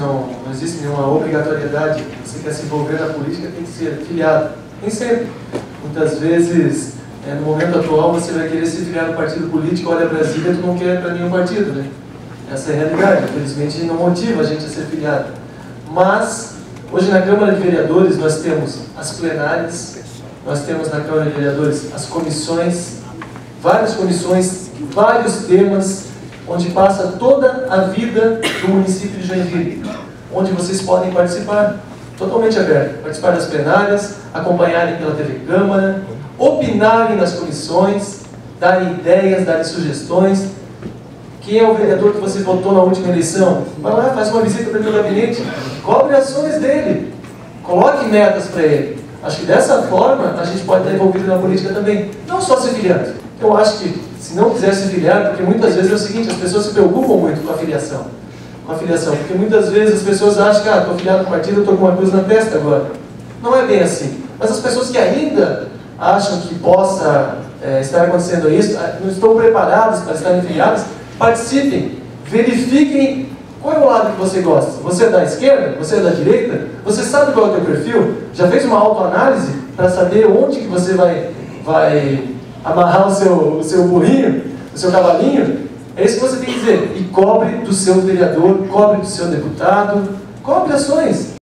não existe nenhuma obrigatoriedade. Você quer se envolver na política, tem que ser filiado. Nem sempre. Muitas vezes, no momento atual, você vai querer se filiar no partido político, olha Brasília, tu não quer para nenhum partido, né? Essa é a realidade. Infelizmente, não motiva a gente a ser filiado. Mas, hoje na Câmara de Vereadores, nós temos as plenárias, nós temos na Câmara de Vereadores as comissões, várias comissões, vários temas, onde passa toda a vida do município de Joinville, onde vocês podem participar, totalmente aberto, participar das plenárias, acompanharem pela TV Câmara, opinarem nas comissões, darem ideias, darem sugestões. Quem é o vereador que você votou na última eleição? Vai lá, faz uma visita para o meu gabinete, cobre ações dele, coloque metas para ele. Acho que dessa forma a gente pode estar envolvido na política também, não só se filiando. Eu acho que se não quiser se filiar, porque muitas vezes é o seguinte, as pessoas se preocupam muito com a filiação. Porque muitas vezes as pessoas acham que, estou filiado no partido, estou com uma cruz na testa agora. Não é bem assim. Mas as pessoas que ainda acham que possa estar acontecendo isso, não estão preparadas para estarem filiadas, participem, verifiquem qual é o lado que você gosta. Você é da esquerda? Você é da direita? Você sabe qual é o teu perfil? Já fez uma autoanálise para saber onde que você vai amarrar o seu burrinho, o seu cavalinho? É isso que você tem que dizer. E cobre do seu vereador, cobre do seu deputado, cobre ações.